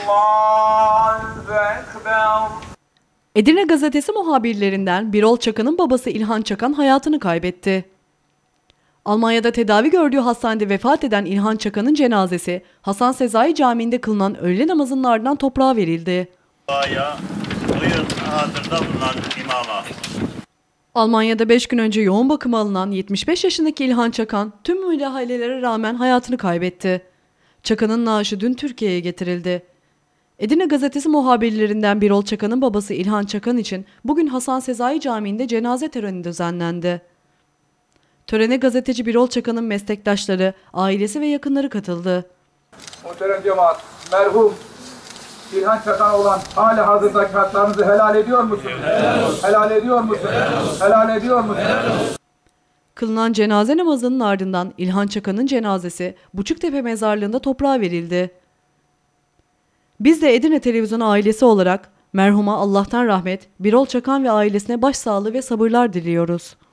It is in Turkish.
Allahu Ekber. Edirne Gazetesi muhabirlerinden Birol Çakan'ın babası İlhan Çakan hayatını kaybetti. Almanya'da tedavi gördüğü hastanede vefat eden İlhan Çakan'ın cenazesi Hasan Sezai Camii'nde kılınan öğle namazının ardından toprağa verildi. Buyurun hazırda bulunan imama. Almanya'da 5 gün önce yoğun bakıma alınan 75 yaşındaki İlhan Çakan tüm müdahalelere rağmen hayatını kaybetti. Çakan'ın naaşı dün Türkiye'ye getirildi. Edirne Gazetesi muhabirlerinden Birol Çakan'ın babası İlhan Çakan için bugün Hasan Sezai Camii'nde cenaze töreni düzenlendi. Törene gazeteci Birol Çakan'ın meslektaşları, ailesi ve yakınları katıldı. Muhterem cemaat, merhum İlhan Çakan olan hali hazırdaki haklarınızı helal ediyor musunuz? Helal ediyor musunuz? Helal ediyor musunuz? Kılınan cenaze namazının ardından İlhan Çakan'ın cenazesi Buçuktepe Mezarlığı'nda toprağa verildi. Biz de Edirne Televizyonu ailesi olarak merhuma Allah'tan rahmet, Birol Çakan ve ailesine başsağlığı ve sabırlar diliyoruz.